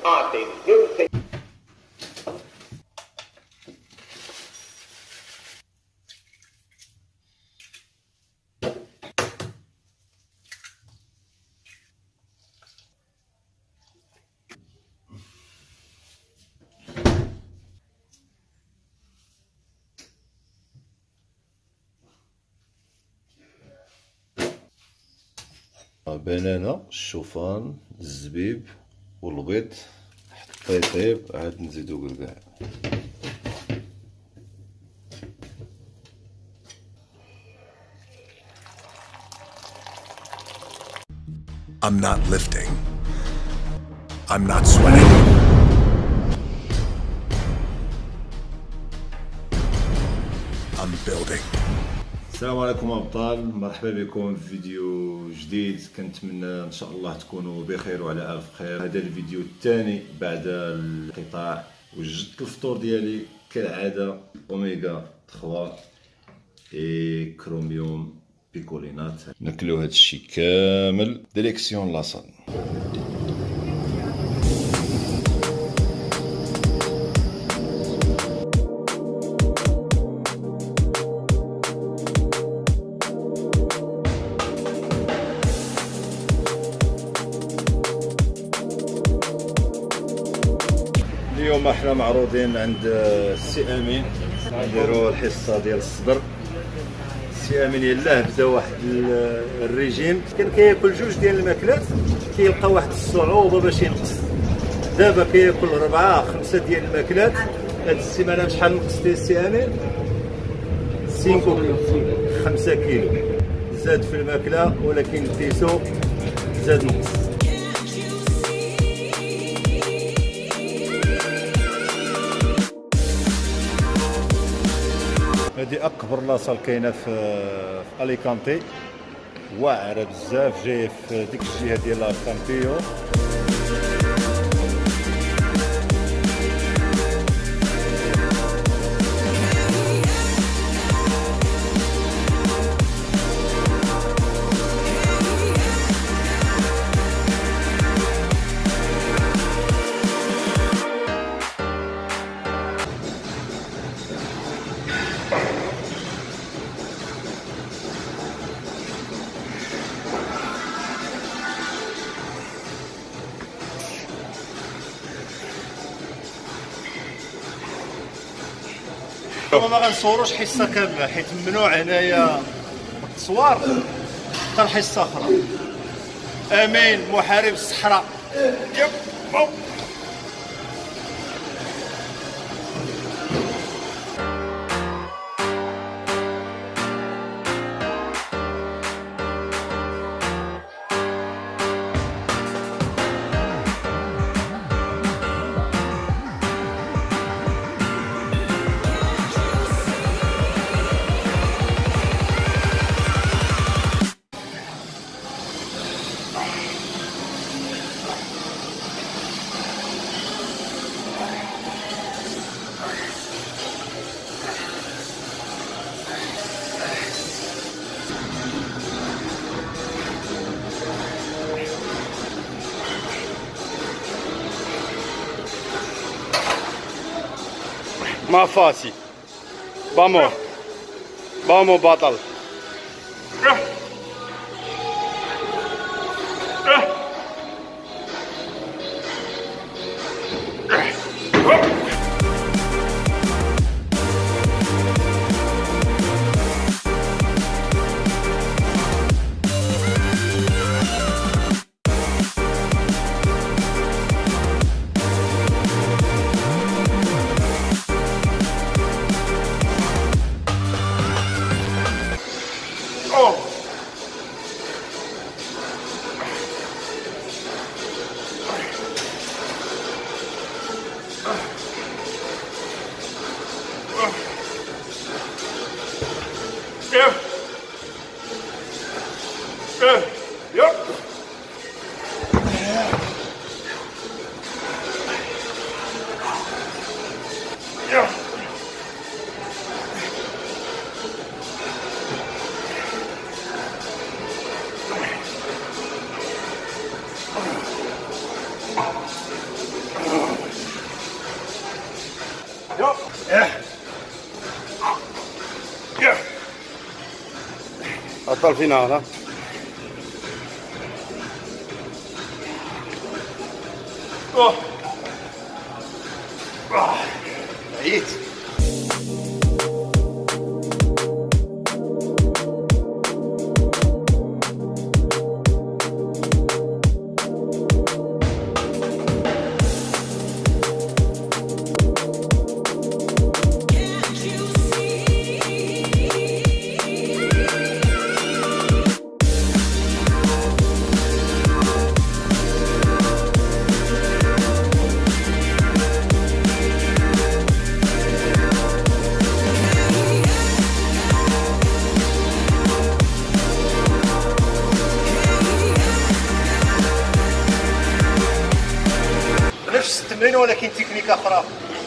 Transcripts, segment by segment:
بنانة، الشوفان، الزبيب والبيض. حتى يطيب عاد نزيدو كاع. I'm not lifting. I'm not sweating. I'm building. السلام عليكم ابطال، مرحبا بكم في فيديو جديد. كنتمنى ان شاء الله تكونوا بخير وعلى الف خير. هذا الفيديو الثاني بعد الانقطاع، وجدت الفطور ديالي كالعاده اوميغا 3 اي كروميوم بيكولينات. ناكلو هذا الشيء كامل ديليكسيون لاصال. اليوم احنا معروضين عند السي امين، نديرو الحصه ديال الصدر. السي امين يلاه بدا واحد الريجيم، كان كياكل جوج ديال الماكلات كيلقى واحد الصعوبه باش ينقص. دابا كياكل 4 5 ديال الماكلات. هاد السيمانه شحال نقصتي السي امين؟ 5 كيلو زاد في الماكله، ولكن البيسو زاد نقص. هذه اكبر لاصال كاينه في اليكانتي، واعره بزاف، جايه في ديك الجهه ديال الكامبيو. ما غنصوروش حصه كامله حيت ممنوع هنايا التصوير. حتى حصه اخرى. امين محارب الصحراء. ما فاسي. Vamos. Vamos بطل. حطها الفينال ها. عييت. نفس التمرين ولكن تكنيك اخرى.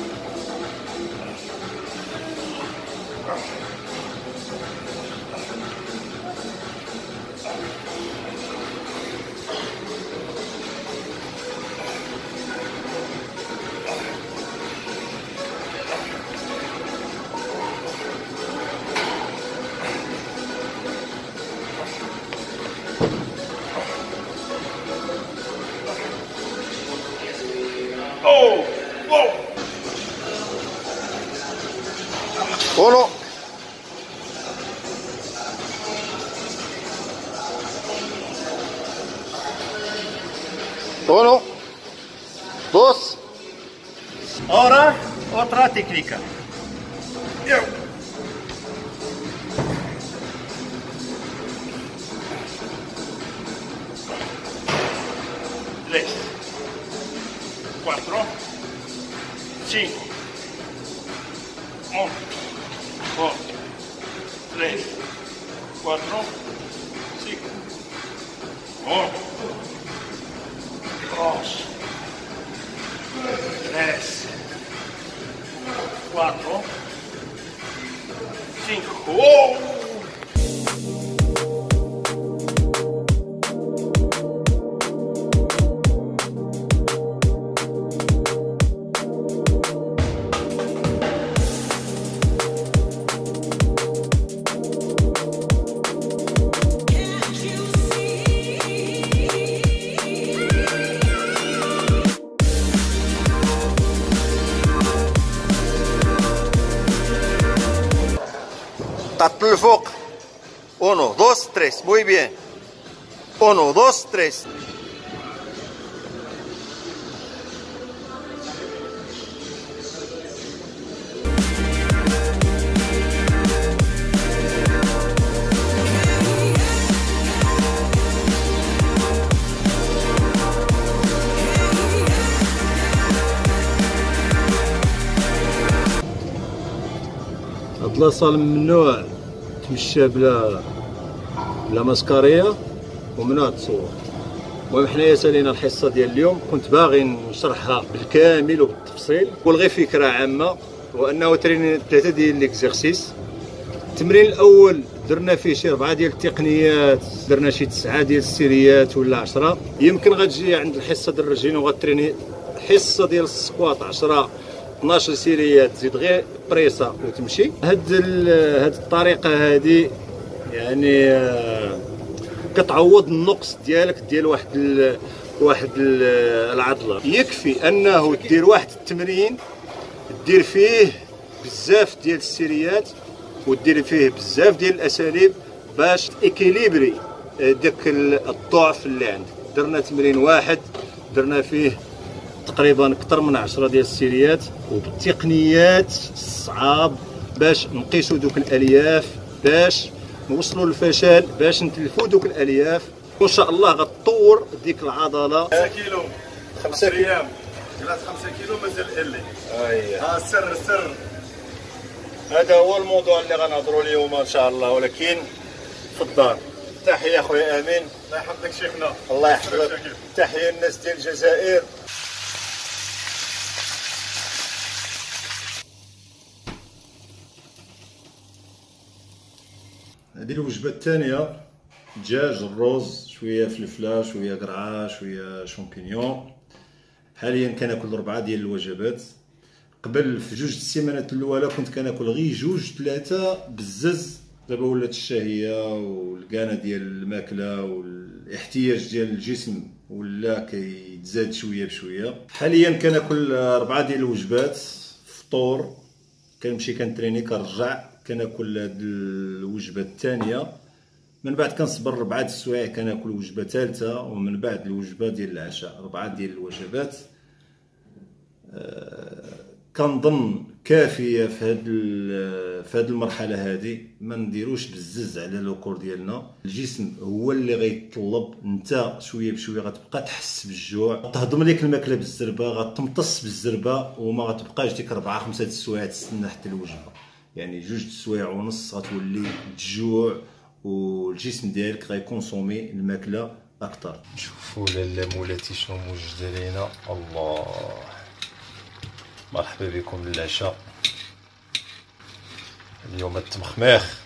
Uno. Uno. Dos. Ahora otra técnica. Tres, cuatro, cinco. 1, 2, 3, 4, 5. 1, 2, 3, 4, 5. Tap الفوق. 1, 2, 3. Muy bien. 1, 2, 3. اطلسال ممنوع تمشى بلا ماسكاريه وممنوع تصور. المهم حنايا سالينا الحصه ديال اليوم، كنت باغي نشرحها بالكامل وبالتفصيل ونلغي فكره عامه، وانه تريني 3 ديال ليكزارسيس. التمرين الاول درنا فيه شي 4 ديال التقنيات، درنا شي 9 ديال السيريات ولا 10. يمكن غتجي عند الحصه ديال الرجين وغتريني حصه ديال السكوات 10 12 سيريات، تزيد غير بريسا وتمشي. هاد الطريقه هذه يعني كتعوض النقص ديالك ديال واحد العضله. يكفي انه دير واحد التمرين دير فيه بزاف ديال السيريات ودير فيه بزاف ديال الاساليب باش تيكيليبري داك الضعف اللي عندك. درنا تمرين واحد درنا فيه تقريبا اكثر من 10 ديال السيريات وبالتقنيات الصعاب باش نقيسوا دوك الالياف، باش نوصلوا للفشل، باش نتلفوا دوك الالياف، وان شاء الله غتطور ديك العضله. 5 كيلو 5 ايام جلات 5 كيلو مازال اللي ها السر. هذا هو الموضوع اللي غنهضروا اليوم ان شاء الله، ولكن في الدار. تحيه خويا امين. الله يحفظك شيخنا. الله يحفظك. تحيه الناس ديال الجزائر. هذه الوجبه الثانيه، دجاج، الرز، شويه فلفله، شويه قرعه، شويه شامبينيون. حاليا كناكل 4 ديال الوجبات. قبل في 2 السيمانات الاولى كنت كناكل غير 2 3 بزز. دابا ولات الشهيه والكانه ديال الماكله والاحتياج ديال الجسم ولا كيتزاد شويه بشويه. حاليا كناكل 4 ديال الوجبات. فطور، كنمشي كنتريني، كنرجع كناكل هاد الوجبه الثانيه، من بعد كنصبر 4 السوايع كناكل وجبه ثالثه، ومن بعد الوجبه ديال العشاء. 4 ديال الوجبات كنظن كافيه في هاد المرحله هادي. ما نديروش بزز على لوكور ديالنا. الجسم هو اللي غيطلب. انت شويه بشويه غتبقى تحس بالجوع، تهضم ليك الماكله بالزربه، غتمتص بالزربه، وما غتبقاش ديك 4 5 السوايع تستنى حتى الوجبه. يعني 2 السوايع ونص غتولي تجوع، والجسم ديالك غيكونسومي الماكله اكثر. شوفوا لالا مولاتي شنو موجد لينا. الله، مرحبا بكم للعشاء. اليوم التمخماخ.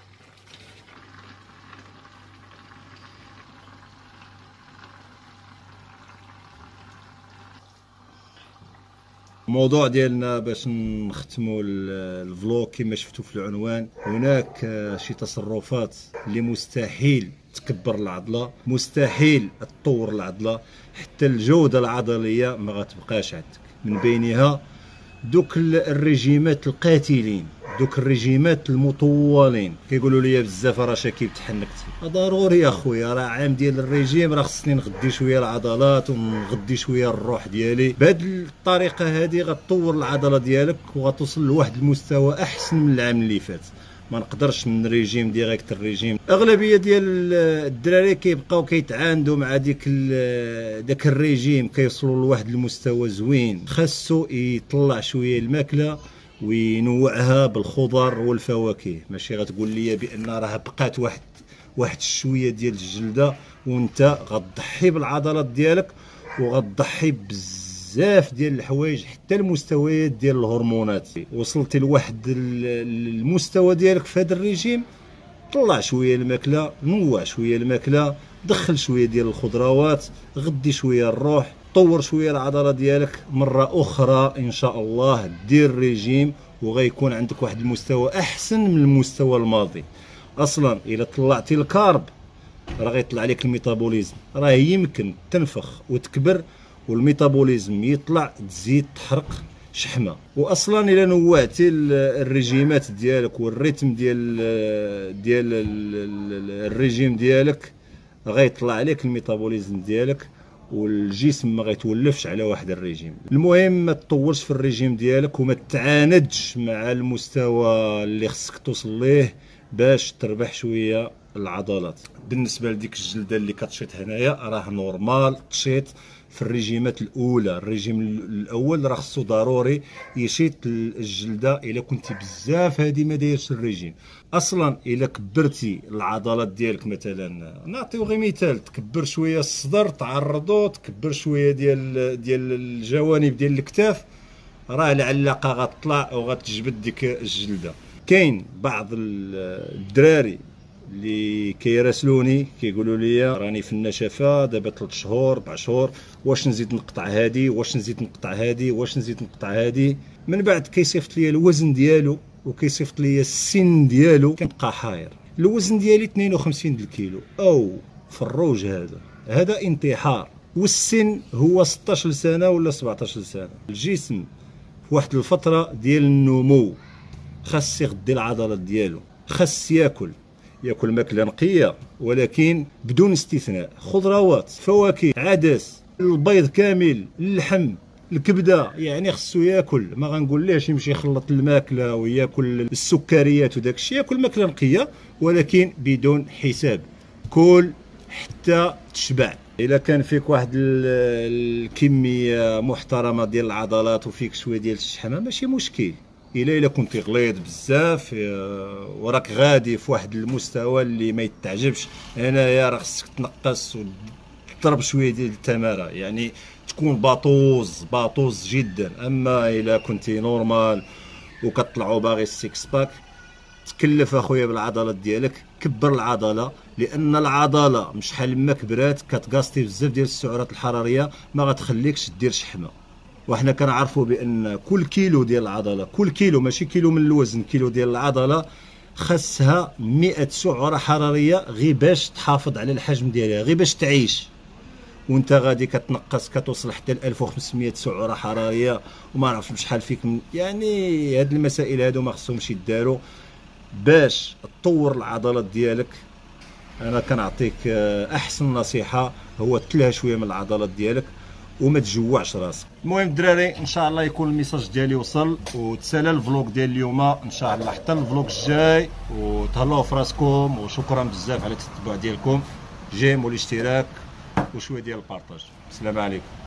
الموضوع ديالنا باش نختموا الفلوق كما شفتوا في العنوان، هناك شي تصرفات اللي مستحيل تكبر العضله، مستحيل تطور العضله، حتى الجوده العضليه ما غتبقاش عندك. من بينها دوك الريجيمات القاتلين، دوك الريجيمات المطولين. كيقولوا لي بزاف راه شاكيب تحنكت. ضروري يا خويا، راه عام ديال الريجيم، راه خصني نغدي شويه العضلات ونغدي شويه الروح ديالي. بهاد الطريقه هذه غتطور العضله ديالك وغتوصل لواحد المستوى احسن من العام اللي فات. ما نقدرش من ريجيم ديريكت الريجيم. اغلبيه ديال الدراري كيبقاو كيتعاندوا مع داك الريجيم، كيوصلوا لواحد المستوى زوين. خاصو يطلع شويه الماكله وينوعها بالخضر والفواكه. ماشي غتقول لي بان راه بقات واحد شويه ديال الجلده وانت غتضحي بالعضلات ديالك وغتضحي بزاف ديال الحوايج، حتى المستويات ديال الهرمونات. وصلتي لواحد المستوى ديالك في هذا الريجيم، طلع شويه الماكله، نوع شويه الماكله، دخل شويه ديال الخضروات، غدي شويه الروح، طور شويه العضله ديالك. مره اخرى ان شاء الله دير ريجيم وغيكون عندك واحد المستوى احسن من المستوى الماضي. اصلا الا طلعتي الكارب راه غيطلع لك الميتابوليزم، راه يمكن تنفخ وتكبر والميتابوليزم يطلع، تزيد تحرق شحمه. واصلا الا نوعتي الريجيمات ديالك والريتم ديال الريجيم ديالك، غيطلع عليك الميتابوليزم ديالك والجسم ما غيتولفش على واحد الريجيم. المهم ما تطورش في الريجيم ديالك وما تعاندش مع المستوى اللي خصك توصل ليه باش تربح شويه العضلات. بالنسبه لديك الجلده اللي كتشيط هنايا راه نورمال تشيط في الريجيمات الاولى. الريجيم الاول راه خصو ضروري يشيط الجلده. الا كنتي بزاف هادي ما دايرش الريجيم. اصلا الا كبرتي العضلات ديالك، مثلا نعطيو غير مثال، تكبر شويه الصدر، تعرضو تكبر شويه ديال الجوانب ديال الكتاف، راه العلاقه غتطلع وغتجبد ديك الجلده. كاين بعض الدراري اللي كيراسلوني كيقولوا لي راني في النشفه دابا 3 شهور 4 شهور، واش نزيد نقطع هادي، واش نزيد نقطع هادي، واش نزيد نقطع هادي. من بعد كيصيفط لي الوزن ديالو وكيصيفط لي السن ديالو، كنبقى حاير. الوزن ديالي 52 الكيلو او فروج، هذا انتحار. والسن هو 16 سنه ولا 17 سنه. الجسم في واحد الفتره ديال النمو خاص يغذي العضلات ديالو، خاص ياكل ماكله نقيه ولكن بدون استثناء، خضروات، فواكه، عدس، البيض كامل، اللحم، الكبده. يعني خصو ياكل، ما غنقوليش يمشي يخلط الماكله وياكل السكريات وداك الشيء، ياكل ماكله نقيه ولكن بدون حساب. كل حتى تشبع. الا كان فيك واحد الكميه محترمه ديال العضلات وفيك شويه ديال الشحمه ماشي مشكل. الا كنتي غليظ بزاف وراك غادي في واحد المستوى اللي ما يتعجبش، هنايا راه خصك تنقص وتضرب شويه ديال التماره، يعني تكون باطوز جدا. اما الا كنتي نورمال وكطلعوا باغي السيكس باك، تكلف اخويا بالعضلات ديالك، كبر العضله، لان العضله شحال ما كبرات كتقاستي بزاف ديال السعرات الحراريه ما غتخليكش دير شحمه. وحنا كنعرفوا بان كل كيلو ديال العضله، كل كيلو ماشي كيلو من الوزن، كيلو ديال العضله خاصها 100 سعره حراريه غير باش تحافظ على الحجم ديالها، غير باش تعيش. وانت غادي كتنقص كتوصل حتى ل 1500 سعره حراريه وما نعرفش بشحال فيك من، يعني هاد المسائل هادو ما خصهمش يداروا باش تطور العضلات ديالك. انا كنعطيك احسن نصيحه هو تلها شويه من العضلات ديالك وما تجوعش راسك. المهم الدراري ان شاء الله يكون الميساج ديالي وصل وتسالى الفلوق ديال اليوم ان شاء الله حتى الفلوق الجاي، وتهلاو في راسكم وشكرا بزاف على التتبع ديالكم، جيم والاشتراك وشويه ديال البارطاج. السلام عليكم.